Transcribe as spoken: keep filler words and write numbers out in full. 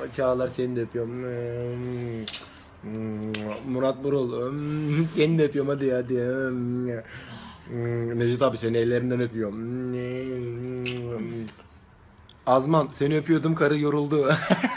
Çağlar seni de öpüyorum. Murat Burul seni de öpüyorum hadi hadi. Necdet abi seni ellerinden öpüyorum. Azman seni öpüyordum karı yoruldu.